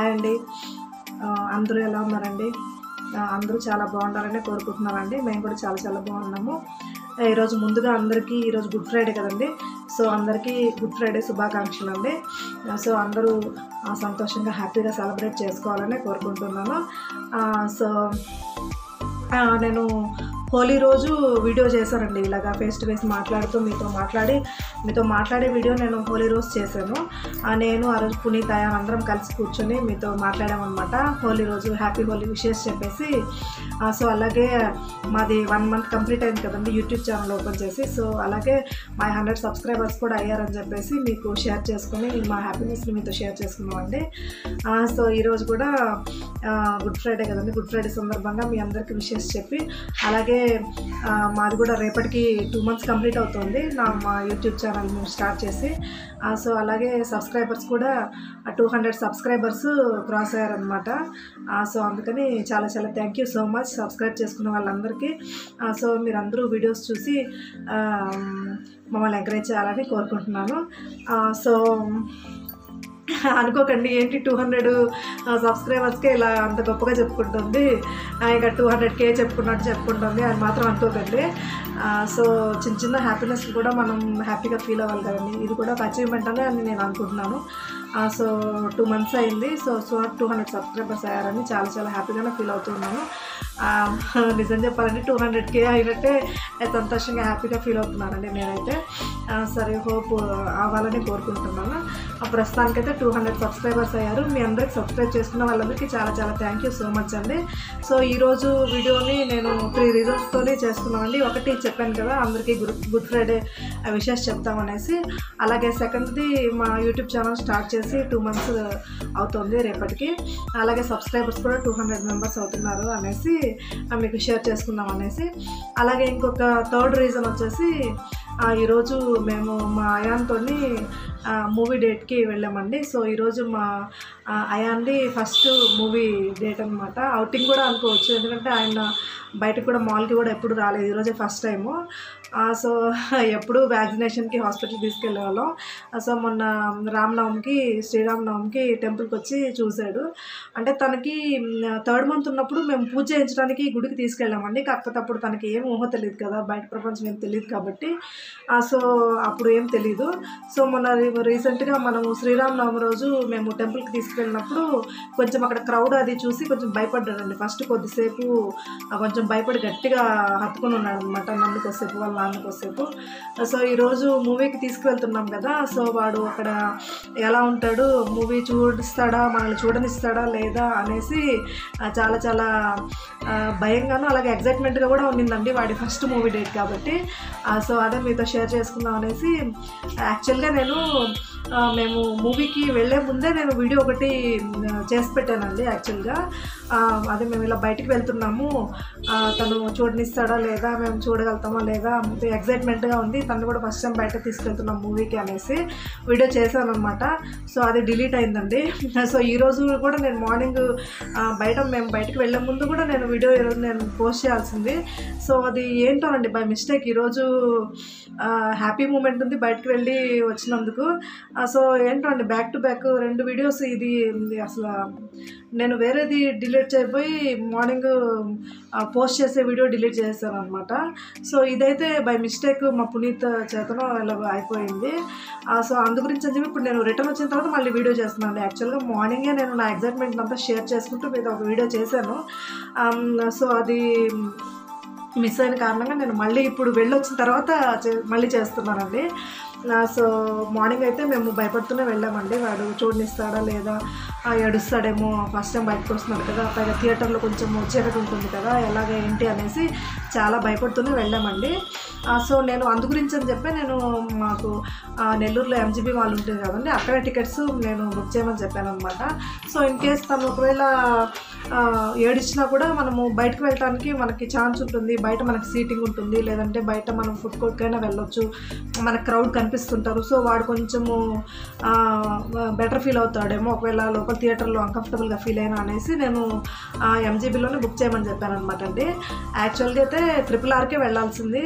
Hi అండి. అందరూ ఎలా ఉన్నారండి? అందరూ చాలా బాగుండాలని కోరుకుంటున్నానండి. మేము కూడా చాలా చాలా బాగున్నాము. ఈరోజు ముందుగా అందరికీ ఈరోజు గుడ్ ఫ్రైడే కదండి. సో అందరికీ గుడ్ ఫ్రైడే శుభాకాంక్షలు అండి. సో అందరూ సంతోషంగా హ్యాపీగా సెలబ్రేట్ చేసుకోవాలని కోరుకుంటున్నాను. సో నేను హోలీ రోజు వీడియో చేశానండి. ఇలాగా ఫేస్ టు ఫేస్ మాట్లాడుతూ మీతో మాట్లాడే వీడియో నేను హోలీ రోజు చేశాను. నేను ఆ రోజు పునీత్ అయాన్ అందరం కలిసి కూర్చొని మీతో మాట్లాడామన్నమాట. హోలీ రోజు హ్యాపీ హోలీ విషెస్ చెప్పేసి. సో అలాగే మాది 1 మంత్ కంప్లీట్ అయింది కదండి యూట్యూబ్ ఛానల్ ఓపెన్ చేసి. సో అలాగే మా 100 సబ్స్క్రైబర్స్ కూడా అయ్యారని చెప్పేసి మీకు షేర్ చేసుకుని మా హ్యాపీనెస్ని మీతో షేర్ చేసుకున్నామండి. సో ఈరోజు కూడా గుడ్ ఫ్రైడే కదండి. గుడ్ ఫ్రైడే సందర్భంగా మీ అందరికీ విషెస్ చెప్పి, అలాగే మాది కూడా రేపటికి 2 మంత్స్ కంప్లీట్ అవుతుంది మా యూట్యూబ్ ఛానల్ స్టార్ట్ చేసి. సో అలాగే సబ్స్క్రైబర్స్ కూడా 200 సబ్స్క్రైబర్స్ క్రాస్ అయ్యారనమాట. సో అందుకని చాలా చాలా thank you so much subscribe చేసుకున్న వాళ్ళందరికీ. సో మీరందరూ వీడియోస్ చూసి మమ్మల్ని ఎంకరేజ్ చేయాలని కోరుకుంటున్నాను. సో అనుకోకండి ఏంటి 200 సబ్స్క్రైబర్స్కే ఇలా అంత గొప్పగా చెప్పుకుంటుంది, ఇక 200K చెప్పుకుంటుంది అని మాత్రం అనుకోకండి. సో చిన్న హ్యాపీనెస్ కూడా మనం హ్యాపీగా ఫీల్ అవ్వాలి కదండి. ఇది కూడా ఒక అచీవ్మెంట్ అని నేను అనుకుంటున్నాను. సో 2 మంత్స్ అయింది. సో 200 సబ్స్క్రైబర్స్ అయ్యారని చాలా చాలా హ్యాపీగానే ఫీల్ అవుతున్నాను. నిజం చెప్పాలంటే 200K అయినట్టే సంతోషంగా హ్యాపీగా ఫీల్ అవుతున్నానండి నేనైతే. సరే హోప్ అవ్వాలని కోరుకుంటున్నాను. ప్రస్తుతానికైతే 200 సబ్స్క్రైబర్స్ అయ్యారు. మీ అందరికి సబ్స్క్రైబ్ చేసుకున్న వాళ్ళందరికీ చాలా చాలా థ్యాంక్ యూ సో మచ్ అండి. సో ఈరోజు వీడియోని నేను 3 రీజన్స్తోనే చేస్తున్నామండి. ఒకటి చెప్పాను కదా అందరికీ గుడ్ ఫ్రైడే విషెస్ చెప్తామనేసి. అలాగే సెకండ్ది మా యూట్యూబ్ ఛానల్ స్టార్ట్ చేసి 2 మంత్స్ అవుతుంది రేపటికి. అలాగే సబ్స్క్రైబర్స్ కూడా 200 మెంబర్స్ అవుతున్నారు అనేసి మీకు షేర్ చేసుకుందాం అనేసి. అలాగే ఇంకొక థర్డ్ రీజన్ వచ్చేసి ఈరోజు మేము మా అయాన్తో మూవీ డేట్కి వెళ్ళామండి. సో ఈరోజు మా అయాన్ది ఫస్ట్ మూవీ డేట్ అనమాట. అవుటింగ్ కూడా అనుకోవచ్చు, ఎందుకంటే ఆయన బయటకు కూడా మాల్కి కూడా ఎప్పుడు రాలేదు, ఈరోజే ఫస్ట్ టైము. సో ఎప్పుడు వ్యాక్సినేషన్కి హాస్పిటల్కి తీసుకెళ్ళే వాళ్ళం. సో మొన్న శ్రీరామనవమికి టెంపుల్కి వచ్చి చూశాడు. అంటే తనకి 3rd మంత్ ఉన్నప్పుడు మేము పూజ చేయించడానికి గుడికి తీసుకెళ్ళామండి. కాకపోతే అప్పుడు తనకి ఏం ఊహ తెలియదు కదా, బయట ప్రపంచం ఏం తెలియదు కాబట్టి. సో అప్పుడు ఏం తెలీదు. సో మొన్న రీసెంట్గా మనము శ్రీరామనవమి రోజు మేము టెంపుల్కి తీసుకెళ్ళినప్పుడు కొంచెం అక్కడ క్రౌడ్ అది చూసి కొంచెం భయపడ్డాడండి. ఫస్ట్ కొద్దిసేపు కొంచెం భయపడి గట్టిగా హత్తుకొని ఉన్నాడు అనమాట, నన్ను కొద్దిసేపు వాళ్ళ నాన్న కొద్దిసేపు. సో ఈరోజు మూవీకి తీసుకువెళ్తున్నాం కదా, సో వాడు అక్కడ ఎలా ఉంటాడు, మూవీ చూడిస్తాడా, మనల్ని చూడనిస్తాడా లేదా అనేసి చాలా చాలా భయంగాను అలాగే ఎగ్జైట్మెంట్గా కూడా ఉండిందండి. వాడి ఫస్ట్ మూవీ డేట్ కాబట్టి. సో అదే మీతో షేర్ చేసుకుందాం అనేసి. యాక్చువల్గా మేము మూవీకి వెళ్ళే ముందే నేను వీడియో ఒకటి చేసి పెట్టానండి. యాక్చువల్గా అదే మేము ఇలా బయటికి వెళ్తున్నాము, తను చూడనిస్తాడా లేదా, మేము చూడగలుగుతామా లేదా, ఎగ్జైట్మెంట్గా ఉంది, తను కూడా ఫస్ట్ టైం బయట తీసుకెళ్తున్నాం మూవీకి అనేసి వీడియో చేశాను అనమాట. సో అది డిలీట్ అయిందండి. సో ఈరోజు కూడా నేను మార్నింగ్ మేము బయటకు వెళ్ళే ముందు కూడా నేను వీడియో ఈరోజు నేను పోస్ట్ చేయాల్సింది. సో అది ఏంటోనండి బై మిస్టేక్ ఈరోజు హ్యాపీ మూమెంట్ ఉంది బయటకు వెళ్ళి వచ్చినందుకు. సో ఏంటండి బ్యాక్ టు బ్యాక్ 2 వీడియోస్. ఇది అసలు నేను వేరేది డిలీట్ చేయబోయి మార్నింగ్ పోస్ట్ చేసే వీడియో డిలీట్ చేశాను అనమాట. సో ఇదైతే బై మిస్టేక్ మా పునీత్ చేతనో ఇలా అయిపోయింది. సో అందు గురించి అని చెప్పి ఇప్పుడు నేను రిటర్న్ వచ్చిన తర్వాత మళ్ళీ వీడియో చేస్తున్నాను. యాక్చువల్గా మార్నింగే నేను నా ఎగ్జైట్మెంట్ అంతా షేర్ చేసుకుంటూ మీద ఒక వీడియో చేశాను. సో అది మిస్ అయిన కారణంగా నేను మళ్ళీ ఇప్పుడు వెళ్ళొచ్చిన తర్వాత మళ్ళీ చేస్తున్నానండి. సో మార్నింగ్ అయితే మేము భయపడుతూనే వెళ్ళామండి. వాడు చూడనిస్తాడా లేదా, ఏడుస్తాడేమో, ఫస్ట్ టైం బయటకు వస్తున్నాడు కదా, పైగా థియేటర్లో కొంచెం చీకటి ఉంటుంది కదా, ఎలాగ ఏంటి అనేసి చాలా భయపడుతూనే వెళ్ళామండి. సో నేను అందు గురించి అని చెప్పి నేను మాకు నెల్లూరులో MGB వాళ్ళు ఉంటుంది కదండి, అక్కడే టికెట్స్ నేను బుక్ చేయమని చెప్పాను అనమాట. సో ఇన్ కేస్ తను ఒకవేళ ఏడిచ్చినా కూడా మనము బయటకు వెళ్ళటానికి మనకి ఛాన్స్ ఉంటుంది, బయట మనకి సీటింగ్ ఉంటుంది, లేదంటే బయట మనం ఫుడ్ కోర్ట్కైనా వెళ్ళొచ్చు, మనకు క్రౌడ్ కనిపిస్తుంటారు. సో వాడు కొంచెము బెటర్ ఫీల్ అవుతాడేమో ఒకవేళ లోపల థియేటర్లో అన్కంఫర్టబుల్గా ఫీల్ అయినా అనేసి నేను MGBలోనే బుక్ చేయమని చెప్పాను అనమాట అండి. యాక్చువల్గా అయితే RRRకే వెళ్ళాల్సింది. సో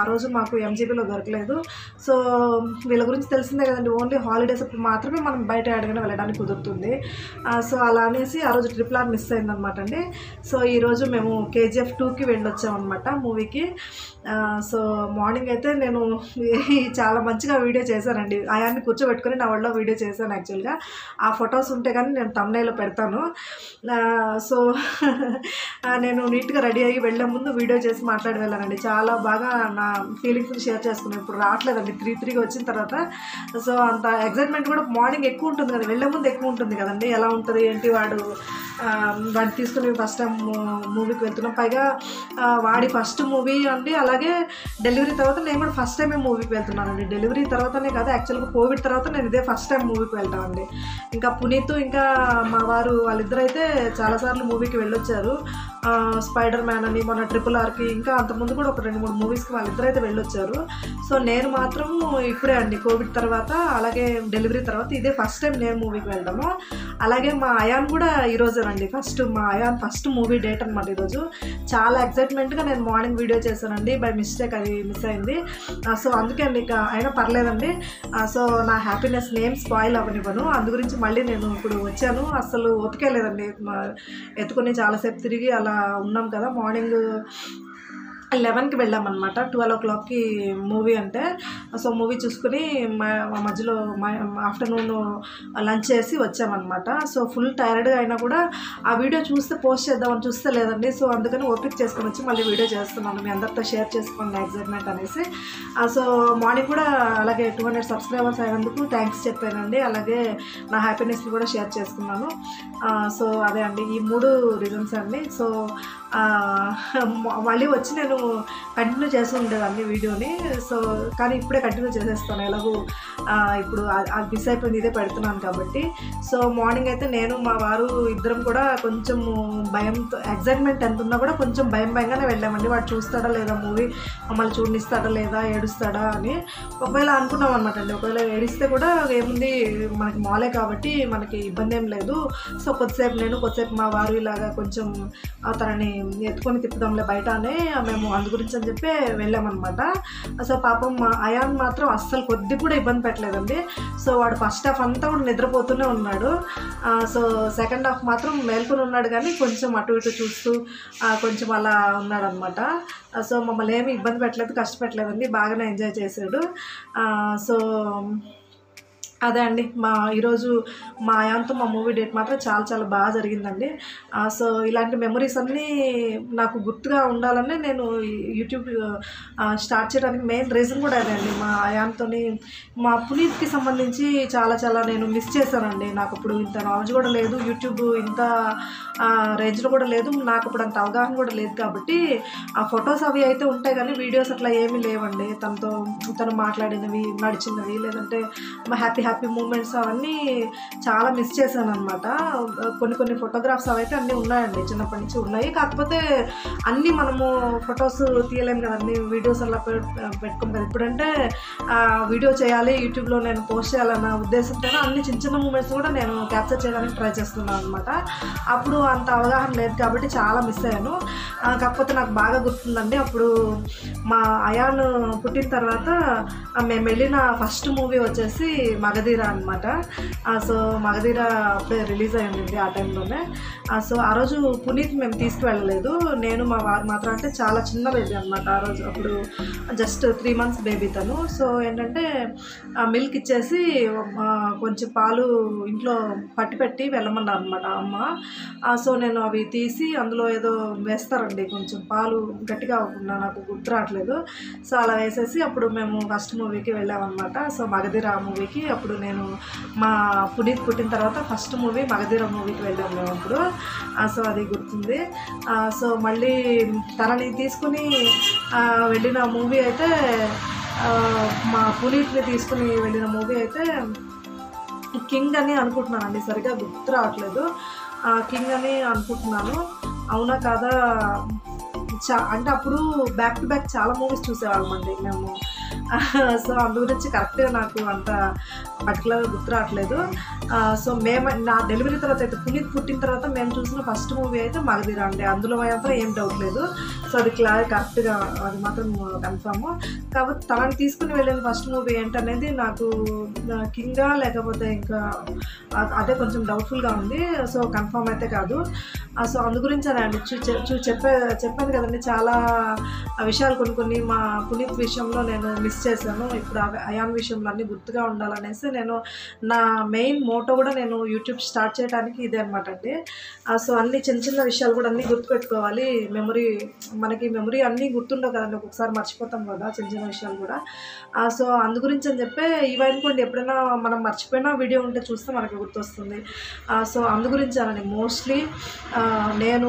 ఆ రోజు మాకు ఎంజీబీలో దొరకలేదు. సో వీళ్ళ గురించి తెలిసిందే కదండి, ఓన్లీ హాలిడేస్ అప్పుడు మాత్రమే మనం బయట ఎక్కడికైనా వెళ్ళడానికి కుదురుతుంది. సో అలా అనేసి ఆ రోజు ట్రిపుల్ ఆర్ మిస్ అయిందనమాట అండి. సో ఈరోజు మేము కేజీఎఫ్ 2కి వెళ్ళొచ్చామన్నమాట మూవీకి. సో మార్నింగ్ అయితే నేను చాలా మంచిగా వీడియో చేశానండి. ఆయాన్ని కూర్చోబెట్టుకుని నా ఒళ్ళో వీడియో చేశాను. యాక్చువల్గా ఆ ఫొటోస్ ఉంటే కానీ నేను thumbnail పెడతాను. సో నేను నీట్గా రెడీ అయ్యి వెళ్ళే ముందు వీడియో చేసి మాట్లాడి వెళ్ళానండి. చాలా బాగా నా ఫీలింగ్స్ని షేర్ చేసుకున్నాను. ఇప్పుడు రావట్లేదండి 3:03 వచ్చిన తర్వాత. సో అంత ఎగ్జైట్మెంట్ కూడా మార్నింగ్ ఎక్కువ ఉంటుంది కదా, వెళ్ళే ముందు ఎక్కువ ఉంటుంది కదండి. ఎలా ఉంటుంది ఏంటి, వాడిని తీసుకుని ఫస్ట్ టైం మూవీకి వెళ్తున్నాం. పైగా వాడి ఫస్ట్ మూవీ అండి. అలాగే డెలివరీ తర్వాత నేను కూడా ఫస్ట్ టైమే మూవీకి వెళ్తున్నానండి. డెలివరీ తర్వాతనే కాదు, యాక్చువల్గా కోవిడ్ తర్వాత నేను ఇదే ఫస్ట్ టైం మూవీకి వెళ్తామండి. ఇంకా పునీత్ ఇంకా మా వారు వాళ్ళిద్దరు అయితే చాలాసార్లు మూవీకి వెళ్ళొచ్చారు. స్పైడర్ మ్యాన్ అని, మొన్న ట్రిపుల్ ఆర్కి, ఇంకా అంతకుముందు కూడా ఒక 2-3 మూవీస్కి వాళ్ళిద్దరు అయితే వెళ్ళొచ్చారు. సో నేను మాత్రం ఇప్పుడే అండి, కోవిడ్ తర్వాత అలాగే డెలివరీ తర్వాత ఇదే ఫస్ట్ టైం నేను మూవీకి వెళ్ళడము. అలాగే మా అయాన్ కూడా ఈరోజేనండి మా అయాన్ ఫస్ట్ మూవీ డేట్ అనమాట ఈరోజు. చాలా ఎక్సైట్మెంట్గా నేను మార్నింగ్ వీడియో చేశానండి, బై మిస్టేక్ అది మిస్ అయింది. సో అందుకే అండి, ఇక అయినా పర్లేదండి. సో నా హ్యాపీనెస్ నేమ్ స్పాయిల్ అవ్వనివ్వను. అందు గురించి మళ్ళీ నేను ఇప్పుడు వచ్చాను. అసలు ఓపికేలేదండి, ఎత్తుకొని చాలాసేపు తిరిగి అలా ఉన్నాం కదా. మార్నింగ్ 11కి వెళ్ళామన్నమాట, 12 o'clockకి మూవీ అంటే. సో మూవీ చూసుకుని మధ్యలో ఆఫ్టర్నూన్ లంచ్ చేసి వచ్చామన్నమాట. సో ఫుల్ టైర్డ్గా అయినా కూడా ఆ వీడియో చూస్తే పోస్ట్ చేద్దామని చూస్తే లేదండి. సో అందుకని ఓపిక చేసుకొని వచ్చి మళ్ళీ వీడియో చేస్తున్నాను, మీ అందరితో షేర్ చేసుకోండి ఎగ్జైట్మెంట్ అనేసి. సో మార్నింగ్ కూడా అలాగే 200 సబ్స్క్రైబర్స్ అయినందుకు థ్యాంక్స్ చెప్పానండి. అలాగే నా హ్యాపీనెస్ని కూడా షేర్ చేసుకున్నాను. సో అదే అండి, ఈ 3 రీజన్స్ అండి. సో మళ్ళీ వచ్చి నేను కంటిన్యూ చేస్తూ ఉండేదాన్ని వీడియోని. సో కానీ ఇప్పుడే కంటిన్యూ చేసేస్తాను, ఎలాగో ఇప్పుడు అది మిస్ అయిపోయింది, ఇదే పెడుతున్నాను కాబట్టి. సో మార్నింగ్ అయితే నేను మా వారు ఇద్దరం కూడా కొంచెం భయంతో, ఎగ్జైట్మెంట్ ఎంత ఉన్నా కూడా కొంచెం భయంగానే వెళ్ళామండి. వాడు చూస్తాడా లేదా మూవీ, మమ్మల్ని చూడనిస్తాడా లేదా, ఏడుస్తాడా అని ఒకవేళ అనుకున్నాం అనమాట అండి. ఒకవేళ ఏడిస్తే కూడా ఏముంది, మనకి మాలే కాబట్టి మనకి ఇబ్బంది ఏం లేదు. సో కొద్దిసేపు నేను, కొద్దిసేపు మా వారు ఇలాగా కొంచెం తనని ఎత్తుకొని తిప్పుదాంలే బయట అని మేము అందు గురించి అని చెప్పి వెళ్ళామన్నమాట. సో పాపం మా అయాన్ మాత్రం అస్సలు కొద్ది కూడా ఇబ్బంది పెట్టలేదండి. సో వాడు ఫస్ట్ హాఫ్ అంతా కూడా నిద్రపోతూనే ఉన్నాడు. సో సెకండ్ హాఫ్ మాత్రం మేల్కొని ఉన్నాడు, కానీ కొంచెం అటు ఇటు చూస్తూ కొంచెం అలా ఉన్నాడు అనమాట. సో మమ్మల్ని ఏమి ఇబ్బంది పెట్టలేదు, కష్టపెట్టలేదండి, బాగానే ఎంజాయ్ చేశాడు. సో అదే అండి, ఈరోజు మా అయాన్తో మా మూవీ డేట్ మాత్రం చాలా బాగా జరిగిందండి. సో ఇలాంటి మెమరీస్ అన్నీ నాకు గుర్తుగా ఉండాలని నేను యూట్యూబ్ స్టార్ట్ చేయడానికి మెయిన్ రీజన్ కూడా అదే అండి. మా అయాన్తో మా పునీత్కి సంబంధించి చాలా నేను మిస్ చేశానండి. నాకు ఇప్పుడు ఇంత నాలెడ్జ్ కూడా లేదు, యూట్యూబ్ ఇంత రేంజ్లో కూడా లేదు, నాకు ఇప్పుడు అంత అవగాహన కూడా లేదు. కాబట్టి ఆ ఫొటోస్ అవి అయితే ఉంటాయి, కానీ వీడియోస్ అట్లా ఏమీ లేవండి. తను మాట్లాడినవి, నడిచినవి, లేదంటే మా హ్యాపీ మూమెంట్స్ అవన్నీ చాలా మిస్ చేశాను అనమాట. కొన్ని ఫోటోగ్రాఫ్స్ అవైతే అన్నీ ఉన్నాయండి, చిన్నప్పటి నుంచి ఉన్నాయి. కాకపోతే అన్నీ మనము ఫొటోస్ తీయలేము కదండి, వీడియోస్ అలా పెట్టుకోం కదా. ఇప్పుడంటే వీడియో చేయాలి, యూట్యూబ్లో నేను పోస్ట్ చేయాలన్న ఉద్దేశంతో అన్ని చిన్న మూమెంట్స్ కూడా నేను క్యాప్చర్ చేయడానికి ట్రై చేస్తున్నాను అనమాట. అప్పుడు అంత అవగాహన లేదు కాబట్టి చాలా మిస్ అయ్యాను. కాకపోతే నాకు బాగా గుర్తుందండి, అప్పుడు మా అయాన్ పుట్టిన తర్వాత మేము వెళ్ళిన ఫస్ట్ మూవీ వచ్చేసి మగధీర అనమాట. సో మగధీర అప్పుడే రిలీజ్ అయ్యింది ఆ టైంలోనే. సో ఆ రోజు పునీత్ మేము తీసుకువెళ్ళలేదు, నేను మా వారు మాత్రం. అంటే చాలా చిన్న బేబీ అనమాట ఆ రోజు, అప్పుడు జస్ట్ 3 months బేబీ తను. సో ఏంటంటే మిల్క్ ఇచ్చేసి కొంచెం పాలు ఇంట్లో పట్టి వెళ్ళమన్నారు అనమాట అమ్మ. సో నేను అవి తీసి అందులో ఏదో వేస్తారండి, కొంచెం పాలు గట్టిగా అవ్వకుండా, నాకు గుర్తు రావట్లేదు. సో అలా వేసేసి అప్పుడు మేము ఫస్ట్ మూవీకి వెళ్ళామన్నమాట. సో మగధీర మూవీకి అప్పుడు నేను మా పునీత్ పుట్టిన తర్వాత ఫస్ట్ మూవీ మగధీర మూవీకి వెళ్ళాము మేము అప్పుడు. సో అది గుర్తుంది. సో మళ్ళీ తనని తీసుకుని వెళ్ళిన మూవీ అయితే, మా పునీత్ని తీసుకుని వెళ్ళిన మూవీ అయితే కింగ్ అని అనుకుంటున్నానండి, సరిగ్గా గుర్తు రావట్లేదు. కింగ్ అని అనుకుంటున్నాను, అవునా కాదా. అంటే అప్పుడు బ్యాక్ టు బ్యాక్ చాలా మూవీస్ చూసేవాళ్ళమండి మేము. సో అందు గురించి కరెక్ట్గా నాకు అంత పర్టికులర్గా గుర్తు రావట్లేదు. సో నా డెలివరీ తర్వాత అయితే పునీత్ పుట్టిన తర్వాత మేము చూసిన ఫస్ట్ మూవీ అయితే మగధీర అండి. అందులో మాత్రం ఏం డౌట్ లేదు. సో అది కరెక్ట్గా అది మాత్రం కన్ఫామ్. కాబట్టి తనని తీసుకుని వెళ్ళిన ఫస్ట్ మూవీ ఏంటనేది నాకు కింగా లేకపోతే ఇంకా అదే కొంచెం డౌట్ఫుల్గా ఉంది. సో కన్ఫామ్ అయితే కాదు. సో అందు గురించి అండి చెప్పాను కదండి, చాలా విషయాలు కొన్ని మా పునీత్ విషయంలో నేను మిస్ చేశాను. ఇప్పుడు అయాన్ విషయంలో అన్నీ గుర్తుగా ఉండాలనేసి నేను నా మెయిన్ మోటో కూడా నేను యూట్యూబ్ స్టార్ట్ చేయడానికి ఇదే అనమాట అండి. సో అన్ని చిన్న విషయాలు కూడా అన్నీ గుర్తుపెట్టుకోవాలి. మనకి మెమరీ అన్నీ గుర్తుండవు కదండి, ఒక్కొక్కసారి మర్చిపోతాం కదా చిన్న విషయాలు కూడా. సో అందు గురించి అని చెప్పి ఇవనుకోండి, ఎప్పుడైనా మనం మర్చిపోయినా వీడియో ఉంటే చూస్తే మనకి గుర్తొస్తుంది. సో అందు గురించి అనండి మోస్ట్లీ నేను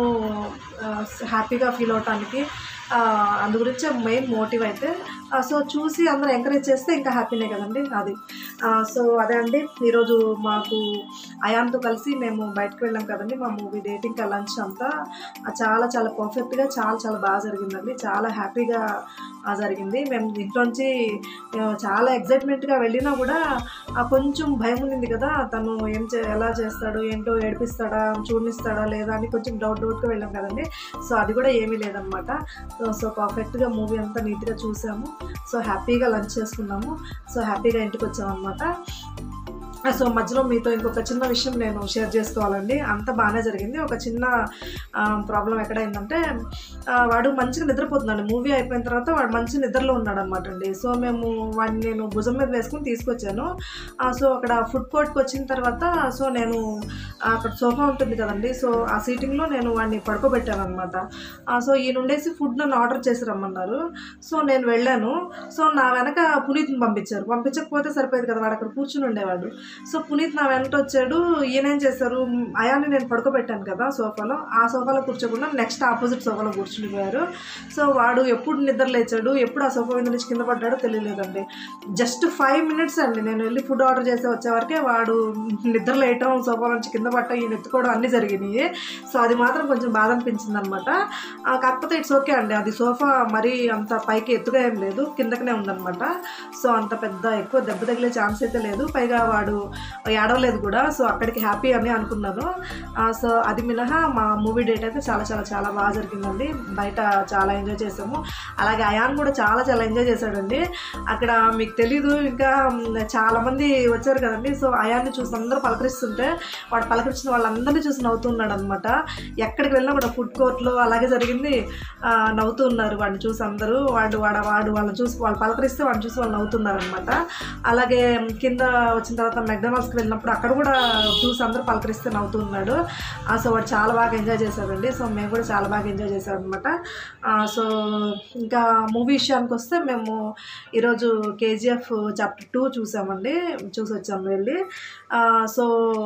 హ్యాపీగా ఫీల్ అవటానికి అందు గురించే మెయిన్ మోటివ్ అయితే. సో చూసి అందరూ ఎంకరేజ్ చేస్తే ఇంకా హ్యాపీనే కదండి అది. సో అదే అండి, ఈరోజు మాకు అయాన్తో కలిసి మేము బయటకు వెళ్ళాం కదండి, మా మూవీ డేటింగ్ లంచ్ అంతా చాలా చాలా పర్ఫెక్ట్గా చాలా బాగా జరిగిందండి. చాలా హ్యాపీగా జరిగింది. మేము ఇంట్లోంచి చాలా ఎగ్జైట్మెంట్గా వెళ్ళినా కూడా కొంచెం భయం ఉండింది కదా, తను ఎలా చేస్తాడు ఏంటో, ఏడిపిస్తాడా, చూడనిస్తాడా లేదా అని కొంచెం డౌట్గా వెళ్ళాం కదండి. సో అది కూడా ఏమీ లేదనమాట. సో పర్ఫెక్ట్గా మూవీ అంతా నీట్గా చూసాము. సో హ్యాపీగా లంచ్ చేసుకున్నాము. సో హ్యాపీగా ఇంటికి వచ్చామన్నమాట. సో మధ్యలో మీతో ఇంకొక చిన్న విషయం నేను షేర్ చేసుకోవాలండి. అంత బాగానే జరిగింది. ఒక చిన్న ప్రాబ్లం ఎక్కడైందంటే, వాడు మంచిగా నిద్రపోతున్నాడు. మూవీ అయిపోయిన తర్వాత వాడు మంచి నిద్రలో ఉన్నాడు అనమాట అండి. సో వాడిని నేను భుజం మీద వేసుకుని తీసుకొచ్చాను. సో అక్కడ ఫుడ్ కోర్ట్కి వచ్చిన తర్వాత సో నేను అక్కడ సోఫా ఉంటుంది కదండి, సో ఆ సీటింగ్లో నేను వాడిని పడుకోబెట్టాను అనమాట. సో ఈయన ఉండేసి ఫుడ్ నన్ను ఆర్డర్ చేసి రమ్మన్నారు. సో నేను వెళ్ళాను. సో నా వెనక పునీత్ని పంపించకపోతే సరిపోయేది కదా, వాడు అక్కడ కూర్చుని ఉండేవాడు. సో పునీత్ నా వెంట వచ్చాడు. ఈయనేం చేశారు, అయాన్ని నేను పడుకోబెట్టాను కదా సోఫాలో, ఆ సోఫాలో కూర్చోకుండా నెక్స్ట్ ఆపోజిట్ సోఫాలో కూర్చునిపోయారు. సో వాడు ఎప్పుడు నిద్ర లేచాడు, ఎప్పుడు ఆ సోఫా మీద నుంచి కింద పడ్డాడో తెలియలేదండి. జస్ట్ 5 minutes అండి, నేను వెళ్ళి ఫుడ్ ఆర్డర్ చేసి వచ్చేవరకే వాడు నిద్ర లేయటం, సోఫా నుంచి కింద పట్టడం, ఈయన ఎత్తుకోవడం అన్నీ జరిగినాయి. సో అది మాత్రం కొంచెం బాధ అనిపించింది అనమాట. కాకపోతే ఇట్స్ ఓకే అండి, అది సోఫా మరీ అంత పైకి ఎత్తుగా ఏం లేదు, కిందకనే ఉందన్నమాట. సో అంత ఎక్కువ దెబ్బ తగిలే ఛాన్స్ అయితే లేదు. పైగా వాడు ఏడవలేదు కూడా. సో అక్కడికి హ్యాపీ అని అనుకున్నాను. సో అది మినహా మా మూవీ డేట్ అయితే చాలా బాగా జరిగిందండి. బయట చాలా ఎంజాయ్ చేసాము. అలాగే అయాన్ కూడా చాలా ఎంజాయ్ చేశాడండి. అక్కడ మీకు తెలీదు, ఇంకా చాలామంది వచ్చారు కదండి. సో అయాన్ని చూసి అందరూ పలకరిస్తుంటే వాడు పలకరించిన వాళ్ళందరినీ చూసి నవ్వుతున్నాడు అనమాట. ఎక్కడికి వెళ్ళినా కూడా ఫుడ్ కోర్ట్లో అలాగే జరిగింది. నవ్వుతూ ఉన్నారు వాడిని చూసి అందరూ. వాళ్ళని చూసి వాళ్ళు పలకరిస్తే వాడిని చూసి వాళ్ళు నవ్వుతున్నారు అనమాట. అలాగే కింద వచ్చిన తర్వాత మెక్డొనాల్డ్స్కి వెళ్ళినప్పుడు అక్కడ కూడా చూసి అందరూ పలకరిస్తే నవ్వుతూ ఉన్నాడు. సో వాడు చాలా బాగా ఎంజాయ్ చేశాడండి. సో మేము కూడా చాలా బాగా ఎంజాయ్ చేసాం అనమాట. సో ఇంకా మూవీ విషయానికి వస్తే మేము ఈరోజు KGF Chapter 2 చూసామండి, చూసి వచ్చాము వెళ్ళి. సో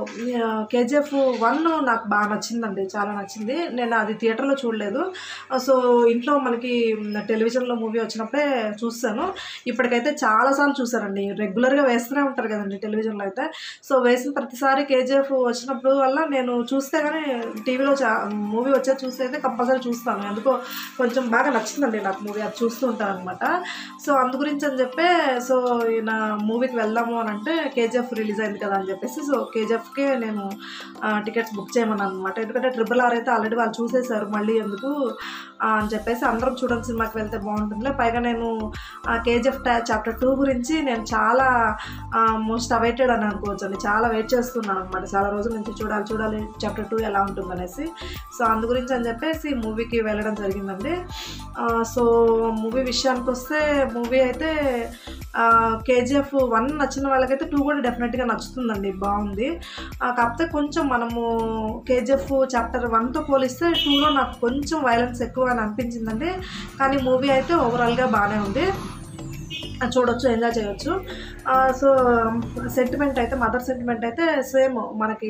KGF 1 నాకు బాగా నచ్చిందండి, చాలా నచ్చింది. నేను అది థియేటర్లో చూడలేదు. సో ఇంట్లో మనకి టెలివిజన్లో మూవీ వచ్చినప్పుడే చూస్తాను. ఇప్పటికైతే చాలాసార్లు చూసానండి, రెగ్యులర్గా వేస్తూనే ఉంటారు కదండి టెలివిజన్లో అయితే. సో వేసిన ప్రతిసారి KGF వచ్చినప్పుడు వల్ల నేను చూస్తే కానీ టీవీలో మూవీ వచ్చేది చూస్తే అయితే కంపల్సరీ చూస్తాను. ఎందుకో కొంచెం బాగా నచ్చిందండి నాకు మూవీ, అది చూస్తూ ఉంటాను అనమాట. సో అందు గురించి అని చెప్పి సో ఈయన మూవీకి వెళ్దాము అని అంటే KGF రిలీజ్ అయింది కదా అని చెప్పేసి సో KGFకే నేను టికెట్స్ బుక్ చేయమన్నాను అనమాట. ఎందుకంటే RRR అయితే ఆల్రెడీ వాళ్ళు చూసేశారు, మళ్ళీ ఎందుకు అని చెప్పేసి అందరం చూడండి సినిమాకి వెళ్తే బాగుంటుందిలే. పైగా నేను KGF Chapter 2 గురించి నేను చాలా మోస్ట్ అవైటెడ్ అని అనుకోవచ్చు అండి. చాలా వెయిట్ చేస్తున్నాను అనమాట, చాలా రోజుల నుంచి చూడాలి Chapter 2 ఎలా ఉంటుందనేసి. సో అందు గురించి అని చెప్పేసి మూవీకి వెళ్ళడం జరిగిందండి. సో మూవీ విషయానికి వస్తే మూవీ అయితే KGF 1 నచ్చిన వాళ్ళకైతే 2 కూడా డెఫినెట్గా నచ్చుతుందండి, బాగుంది. కాకపోతే కొంచెం మనము KGF Chapter 1తో పోలిస్తే 2లో నాకు కొంచెం వైలెన్స్ ఎక్కువ అని అనిపించిందండి. కానీ మూవీ అయితే ఓవరాల్గా బాగానే ఉంది, చూడొచ్చు, ఎంజాయ్ చేయొచ్చు. సో సెంటిమెంట్ అయితే మదర్ సెంటిమెంట్ అయితే సేమ్ మనకి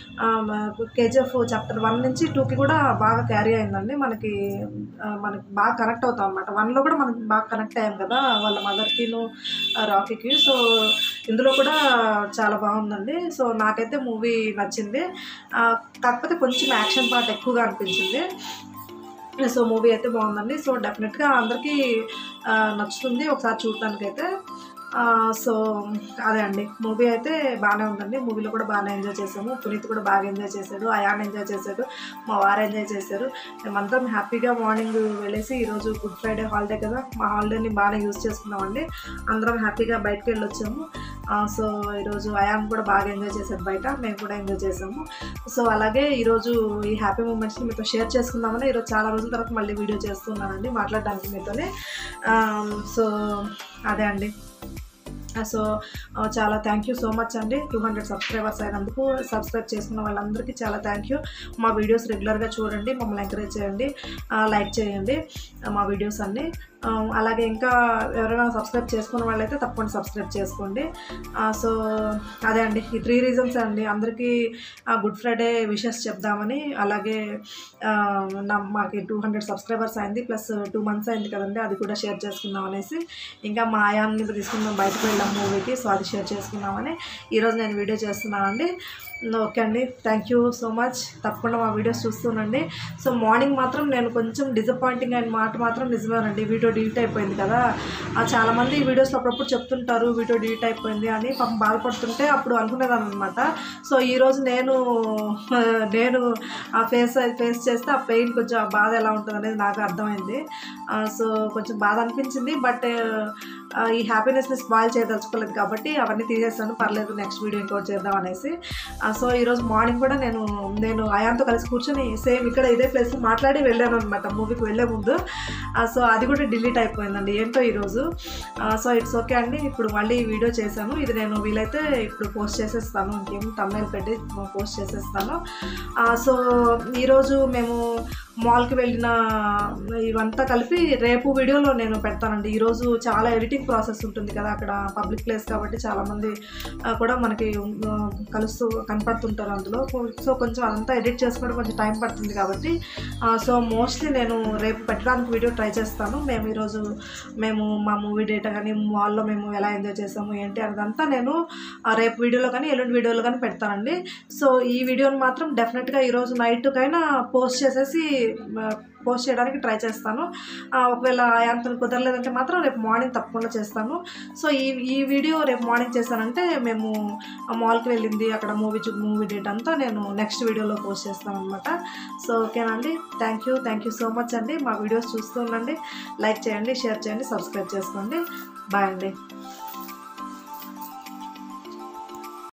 KGF Chapter 1 నుంచి 2కి కూడా బాగా క్యారీ అయిందండి. మనకి బాగా కనెక్ట్ అవుతాం అనమాట. 1లో కూడా మనకి బాగా కనెక్ట్ అయ్యాం కదా వాళ్ళ మదర్కిను రాకీకి. సో ఇందులో కూడా చాలా బాగుందండి. సో నాకైతే మూవీ నచ్చింది. కాకపోతే కొంచెం యాక్షన్ పార్ట్ ఎక్కువగా అనిపించింది. సో మూవీ అయితే బాగుందండి. సో డెఫినెట్గా అందరికీ నచ్చుతుంది ఒకసారి చూడటానికి అయితే. సో అదే అండి, మూవీ అయితే బాగానే ఉందండి. మూవీలో కూడా బాగానే ఎంజాయ్ చేసాము. పునీత్ కూడా బాగా ఎంజాయ్ చేశాడు, అయాన్ ఎంజాయ్ చేశాడు, మా వారు ఎంజాయ్ చేశారు. మేమందరం హ్యాపీగా మార్నింగ్ వెళ్ళేసి, ఈరోజు గుడ్ ఫ్రైడే హాలిడే కదా, మా హాలిడేని బాగానే యూజ్ చేసుకున్నామండి. అందరం హ్యాపీగా బయటకు వెళ్ళొచ్చాము. సో ఈరోజు అయాన్ కూడా బాగా ఎంజాయ్ చేశాడు బయట, మేము కూడా ఎంజాయ్ చేసాము. సో అలాగే ఈరోజు ఈ హ్యాపీ మూమెంట్స్ని మీతో షేర్ చేసుకుందామని ఈరోజు చాలా రోజుల తర్వాత మళ్ళీ వీడియో చేస్తున్నానండి మాట్లాడడానికి మీతోనే. సో అదే అండి. సో చాలా థ్యాంక్ యూ సో మచ్ అండి. 200 సబ్స్క్రైబర్స్ అయినందుకు. సబ్స్క్రైబ్ చేసుకున్న వాళ్ళందరికీ చాలా థ్యాంక్ యూ. మా వీడియోస్ రెగ్యులర్గా చూడండి, మమ్మల్ని ఎంకరేజ్ చేయండి, లైక్ చేయండి మా వీడియోస్ అన్నీ. అలాగే ఇంకా ఎవరైనా సబ్స్క్రైబ్ చేసుకున్న వాళ్ళైతే తప్పకుండా సబ్స్క్రైబ్ చేసుకోండి. సో అదే అండి, ఈ 3 రీజన్స్ అండి. అందరికీ గుడ్ ఫ్రైడే విషెస్ చెప్దామని, అలాగే మాకు 200 సబ్స్క్రైబర్స్ అయింది, ప్లస్ 2 months అయింది కదండి, అది కూడా షేర్ చేసుకుందాం అనేసి. ఇంకా మా ఆయాన్ని తీసుకుందాం, బయటకు వెళ్ళాం మూవీకి, సో అది షేర్ చేసుకుందామని ఈరోజు నేను వీడియో చేస్తున్నానండి. ఓకే అండి, థ్యాంక్ యూ సో మచ్. తప్పకుండా మా వీడియోస్ చూస్తుండండి. సో మార్నింగ్ మాత్రం నేను కొంచెం డిసప్పాయింటింగ్ అయిన మాట మాత్రం నిజమేనండి, వీడియో డిలీట్ అయిపోయింది కదా. చాలామంది ఈ వీడియోస్లో అప్పుడప్పుడు చెప్తుంటారు వీడియో డిలీట్ అయిపోయింది అని, పాపం బాధపడుతుంటే అప్పుడు అనుకునేదాన్ని అనమాట. సో ఈరోజు నేను ఆ ఫేస్ చేస్తే ఆ పెయిన్, కొంచెం ఆ బాధ ఎలా ఉంటుంది అనేది నాకు అర్థమైంది. సో కొంచెం బాధ అనిపించింది, బట్ ఈ హ్యాపీనెస్ని స్పాయిల్ చేయదలుచుకోలేదు కాబట్టి అవన్నీ తీసేస్తాను, పర్లేదు నెక్స్ట్ వీడియో ఇంకోటి చేద్దాం అనేసి. సో ఈరోజు మార్నింగ్ కూడా నేను అయాన్తో కలిసి కూర్చొని సేమ్ ఇక్కడ ఇదే ప్లేస్లో మాట్లాడి వెళ్ళాను అనమాట మూవీకి వెళ్ళే ముందు. సో అది కూడా డిలీట్ అయిపోయిందండి ఏంటో ఈరోజు. సో ఇట్స్ ఓకే అండి. ఇప్పుడు మళ్ళీ వీడియో చేశాను, ఇది నేను వీలైతే ఇప్పుడు పోస్ట్ చేసేస్తాను, ఇంకేం తమ్నైల్ పెట్టి పోస్ట్ చేసేస్తాను. సో ఈరోజు మేము మాల్కి వెళ్ళిన ఇవంతా కలిపి రేపు వీడియోలో నేను పెడతానండి. ఈరోజు చాలా ఎడిటింగ్ ప్రాసెస్ ఉంటుంది కదా, అక్కడ పబ్లిక్ ప్లేస్ కాబట్టి చాలామంది కూడా మనకి కనపడుతుంటారు అందులో. సో కొంచెం అదంతా ఎడిట్ చేసుకోవడం కొంచెం టైం పడుతుంది కాబట్టి, సో మోస్ట్లీ నేను రేపు పెట్టడానికి వీడియో ట్రై చేస్తాను. మేము మా మూవీ డేటా కానీ, మాల్లో మేము ఎలా ఎంజాయ్ చేసాము ఏంటి అదంతా నేను రేపు వీడియోలో కానీ ఎల్లుండి వీడియోలో కానీ పెడతానండి. సో ఈ వీడియోని మాత్రం డెఫినెట్గా ఈరోజు నైట్కైనా పోస్ట్ చేయడానికి ట్రై చేస్తాను. ఒకవేళ యాంతని కుదరలేదంటే మాత్రం రేపు మార్నింగ్ తప్పకుండా చేస్తాను. సో ఈ వీడియో రేపు మార్నింగ్ చేశానంటే మేము మాల్కి వెళ్ళింది, అక్కడ మూవీ డేట్ అంతా నేను నెక్స్ట్ వీడియోలో పోస్ట్ చేస్తాను అనమాట. సో ఓకేనండి, థ్యాంక్ యూ సో మచ్ అండి. మా వీడియోస్ చూస్తూ ఉండండి, లైక్ చేయండి, షేర్ చేయండి, సబ్స్క్రైబ్ చేసుకోండి. బాయ్ అండి.